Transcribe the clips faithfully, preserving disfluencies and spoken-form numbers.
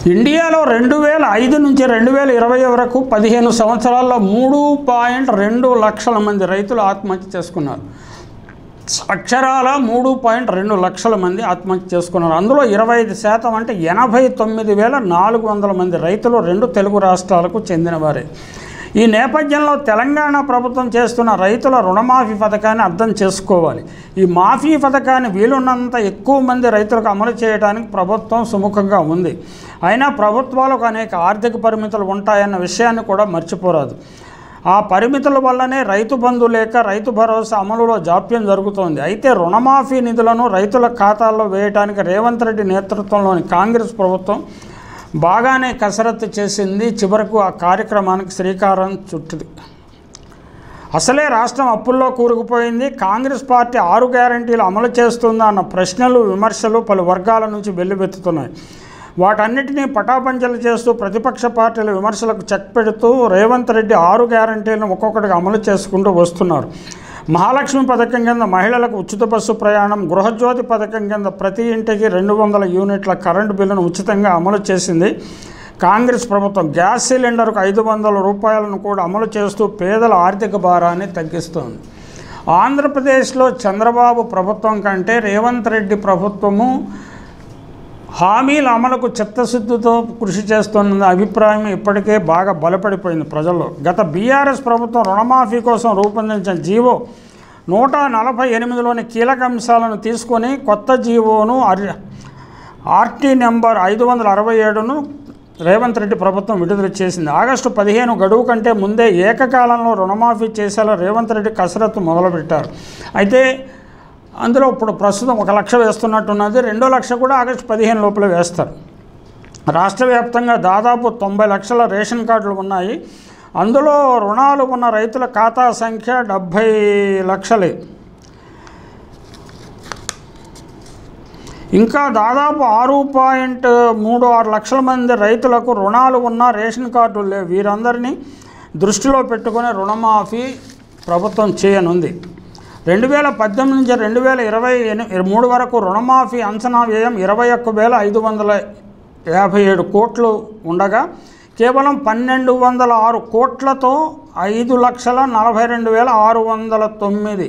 ఇండియాలో రెండు వేల ఐదు నుంచి రెండు వేల ఇరవై వరకు పదిహేను సంవత్సరాల్లో మూడు పాయింట్ రెండు లక్షల మంది రైతులు ఆత్మహత్య చేసుకున్నారు. అక్షరాల మూడు పాయింట్ రెండు లక్షల మంది ఆత్మహత్య చేసుకున్నారు. అందులో ఇరవై ఐదు శాతం అంటే ఎనభై తొమ్మిది వేల నాలుగు వందల మంది రైతులు రెండు తెలుగు రాష్ట్రాలకు చెందినవారే. ఈ నేపథ్యంలో తెలంగాణ ప్రభుత్వం చేస్తున్న రైతుల రుణమాఫీ పథకాన్ని అర్థం చేసుకోవాలి. ఈ మాఫీ పథకాన్ని వీలున్నంత ఎక్కువ మంది రైతులకు అమలు చేయడానికి ప్రభుత్వం సుముఖంగా ఉంది. అయినా ప్రభుత్వాలకు అనేక ఆర్థిక పరిమితులు ఉంటాయన్న విషయాన్ని కూడా మర్చిపోరాదు. ఆ పరిమితుల వల్లనే రైతు బంధు లేక రైతు భరోసా అమలులో జాప్యం జరుగుతోంది. అయితే రుణమాఫీ నిధులను రైతుల ఖాతాల్లో వేయడానికి రేవంత్ రెడ్డి నేతృత్వంలోని కాంగ్రెస్ ప్రభుత్వం బాగానే కసరత్తు చేసింది. చివరకు ఆ కార్యక్రమానికి శ్రీకారం చుట్టింది. అసలే రాష్ట్రం అప్పుల్లో కూరుకుపోయింది. కాంగ్రెస్ పార్టీ ఆరు గ్యారంటీలు అమలు చేస్తుందా అన్న ప్రశ్నలు, విమర్శలు పలు వర్గాల నుంచి వెల్లువెత్తుతున్నాయి. వాటన్నిటినీ పటాపంచలు చేస్తూ ప్రతిపక్ష పార్టీల విమర్శలకు చెక్ పెడుతూ రేవంత్ రెడ్డి ఆరు గ్యారంటీలను ఒక్కొక్కటిగా అమలు చేసుకుంటూ వస్తున్నారు. మహాలక్ష్మి పథకం కింద మహిళలకు ఉచిత బస్సు ప్రయాణం, గృహజ్యోతి పథకం కింద ప్రతి ఇంటికి రెండు వందల యూనిట్ల కరెంటు బిల్లును ఉచితంగా అమలు చేసింది కాంగ్రెస్ ప్రభుత్వం. గ్యాస్ సిలిండర్కు ఐదు వందల రూపాయలను కూడా అమలు చేస్తూ పేదల ఆర్థిక భారాన్ని తగ్గిస్తోంది. ఆంధ్రప్రదేశ్లో చంద్రబాబు ప్రభుత్వం కంటే రేవంత్ రెడ్డి ప్రభుత్వము హామీల అమలుకు చిత్తశుద్ధితో కృషి చేస్తున్న అభిప్రాయం ఇప్పటికే బాగా బలపడిపోయింది ప్రజల్లో. గత బీఆర్ఎస్ ప్రభుత్వం రుణమాఫీ కోసం రూపొందించిన జీవో నూట నలభై ఎనిమిదిలోని కీలక అంశాలను తీసుకొని కొత్త జీవోను ఆర్టీ నెంబర్ ఐదు వందల అరవై ఏడును రేవంత్ రెడ్డి ప్రభుత్వం విడుదల చేసింది. ఆగస్టు పదిహేను గడువు కంటే ముందే ఏకకాలంలో రుణమాఫీ చేసేలా రేవంత్ రెడ్డి కసరత్తు మొదలుపెట్టారు. అయితే అందులో ఇప్పుడు ప్రస్తుతం ఒక లక్ష వేస్తున్నట్టున్నది. రెండో లక్ష కూడా ఆగస్టు పదిహేను లోపల వేస్తారు. రాష్ట్ర వ్యాప్తంగా దాదాపు తొంభై లక్షల రేషన్ కార్డులు ఉన్నాయి. అందులో రుణాలు ఉన్న రైతుల ఖాతా సంఖ్య డెబ్భై లక్షలే. ఇంకా దాదాపు ఆరు పాయింట్ మూడు ఆరు లక్షల మంది రైతులకు రుణాలు ఉన్న రేషన్ కార్డులు లేవు. వీరందరినీ దృష్టిలో పెట్టుకుని రుణమాఫీ ప్రభుత్వం చేయనుంది. రెండు వేల పద్దెనిమిది నుంచి రెండు వేల ఇరవై మూడు వరకు రుణమాఫీ అంచనా వ్యయం ఇరవై ఒక్క వేల ఐదు వందల యాభై ఏడు కోట్లు ఉండగా కేవలం పన్నెండు వందల ఆరు కోట్లతో ఐదు లక్షల నలభై రెండు వేల ఆరు వందల తొమ్మిది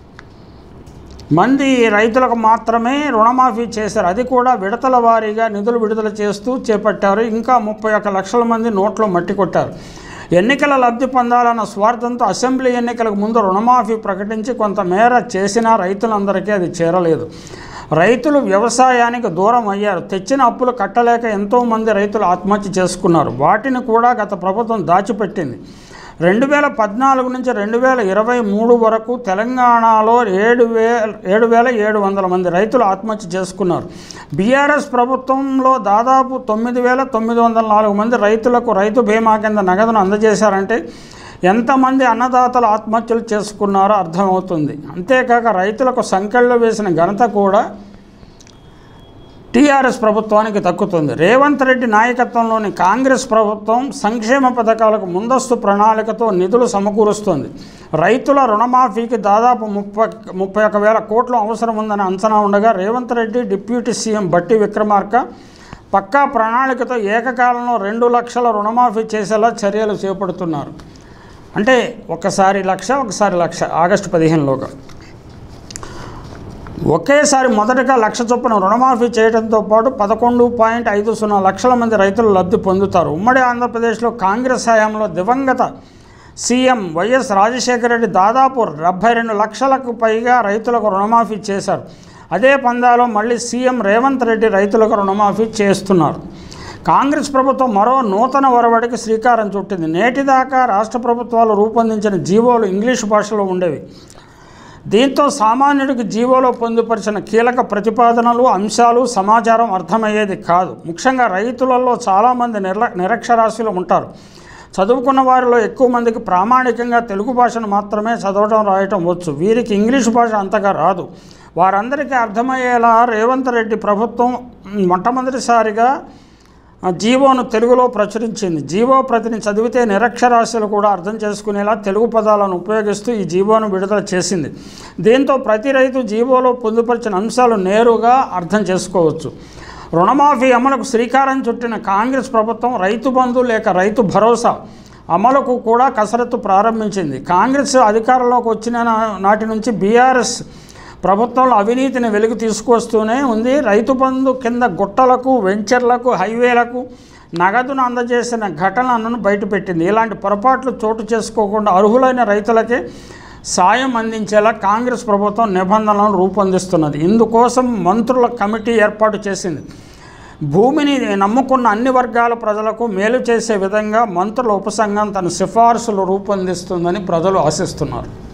మంది రైతులకు మాత్రమే రుణమాఫీ చేశారు. అది కూడా విడతల వారీగా నిధులు విడుదల చేస్తూ చేపట్టారు. ఇంకా ముప్పై ఒక్క లక్షల మంది నోట్లో మట్టి కొట్టారు. ఎన్నికల లబ్ధి పొందాలన్న స్వార్థంతో అసెంబ్లీ ఎన్నికలకు ముందు రుణమాఫీ ప్రకటించి కొంతమేర చేసినా రైతులందరికీ అది చేరలేదు. రైతులు వ్యవసాయానికి దూరం అయ్యారు. తెచ్చిన అప్పులు కట్టలేక ఎంతోమంది రైతులు ఆత్మహత్య చేసుకున్నారు. వాటిని కూడా గత ప్రభుత్వం దాచిపెట్టింది. రెండు వేల పద్నాలుగు నుంచి రెండు వేల ఇరవై మూడు వరకు తెలంగాణలో ఏడు వేల ఏడు వేల ఏడు వందల మంది రైతులు ఆత్మహత్య చేసుకున్నారు. బీఆర్ఎస్ ప్రభుత్వంలో దాదాపు తొమ్మిది వేల తొమ్మిది వందల నాలుగు మంది రైతులకు రైతు బీమా కింద నగదును అందజేశారంటే ఎంతమంది అన్నదాతలు ఆత్మహత్యలు చేసుకున్నారో అర్థమవుతుంది. అంతేకాక రైతులకు సంకెళ్ళు వేసిన ఘనత కూడా టీఆర్ఎస్ ప్రభుత్వానికి దక్కుతుంది. రేవంత్ రెడ్డి నాయకత్వంలోని కాంగ్రెస్ ప్రభుత్వం సంక్షేమ పథకాలకు ముందస్తు ప్రణాళికతో నిధులు సమకూరుస్తోంది. రైతుల రుణమాఫీకి దాదాపు ముప్పై ముప్పై ఒక వేల కోట్లు అవసరం ఉందని అంచనా ఉండగా రేవంత్ రెడ్డి, డిప్యూటీ సీఎం బట్టి విక్రమార్క పక్కా ప్రణాళికతో ఏకకాలంలో రెండు లక్షల రుణమాఫీ చేసేలా చర్యలు చేపడుతున్నారు. అంటే ఒకసారి లక్ష ఒకసారి లక్ష ఆగస్టు పదిహేనులోగా ఒకేసారి మొదటగా లక్ష చొప్పున రుణమాఫీ చేయడంతో పాటు పదకొండు పాయింట్ ఐదు సున్నా లక్షల మంది రైతులు లబ్ధి పొందుతారు. ఉమ్మడి ఆంధ్రప్రదేశ్లో కాంగ్రెస్ హయాంలో దివంగత సీఎం వైఎస్ రాజశేఖర రెడ్డి దాదాపు డెబ్బై రెండు లక్షలకు పైగా రైతులకు రుణమాఫీ చేశారు. అదే పందాలో మళ్ళీ సీఎం రేవంత్ రెడ్డి రైతులకు రుణమాఫీ చేస్తున్నారు. కాంగ్రెస్ ప్రభుత్వం మరో నూతన ఒరవడికి శ్రీకారం చుట్టింది. నేటిదాకా రాష్ట్ర ప్రభుత్వాలు రూపొందించిన జీవోలు ఇంగ్లీషు భాషలో ఉండేవి. దీంతో సామాన్యుడికి జీవోలో పొందుపరిచిన కీలక ప్రతిపాదనలు, అంశాలు, సమాచారం అర్థమయ్యేది కాదు. ముఖ్యంగా రైతులలో చాలామంది నిర నిరక్షరాస్యులు ఉంటారు. చదువుకున్న వారిలో ఎక్కువ మందికి ప్రామాణికంగా తెలుగు భాషను మాత్రమే చదవడం, రాయటం వచ్చు. వీరికి ఇంగ్లీషు భాష అంతగా రాదు. వారందరికీ అర్థమయ్యేలా రేవంత్ రెడ్డి ప్రభుత్వం మొట్టమొదటిసారిగా జీవోను తెలుగులో ప్రచురించింది. జీవో ప్రతిని చదివితే నిరక్షరాస్యులు కూడా అర్థం చేసుకునేలా తెలుగు పదాలను ఉపయోగిస్తూ ఈ జీవోను విడుదల చేసింది. దీంతో ప్రతి రైతు జీవోలో పొందుపరిచిన అంశాలు నేరుగా అర్థం చేసుకోవచ్చు. రుణమాఫీ అమలుకు శ్రీకారం చుట్టిన కాంగ్రెస్ ప్రభుత్వం రైతు బంధు లేక రైతు భరోసా అమలుకు కూడా కసరత్తు ప్రారంభించింది. కాంగ్రెస్ అధికారంలోకి వచ్చిన నాటి నుంచి బీఆర్ఎస్ ప్రభుత్వంలో అవినీతిని వెలుగు తీసుకొస్తూనే ఉంది. రైతు బంధు కింద గుట్టలకు, వెంచర్లకు, హైవేలకు నగదును అందజేసిన ఘటనలను బయటపెట్టింది. ఇలాంటి పొరపాట్లు చోటు చేసుకోకుండా అర్హులైన రైతులకే సాయం అందించేలా కాంగ్రెస్ ప్రభుత్వం నిబంధనలను రూపొందిస్తున్నది. ఇందుకోసం మంత్రుల కమిటీ ఏర్పాటు చేసింది. భూమిని నమ్ముకున్న అన్ని వర్గాల ప్రజలకు మేలు చేసే విధంగా మంత్రుల ఉపసంఘం తన సిఫార్సులు రూపొందిస్తుందని ప్రజలు ఆశిస్తున్నారు.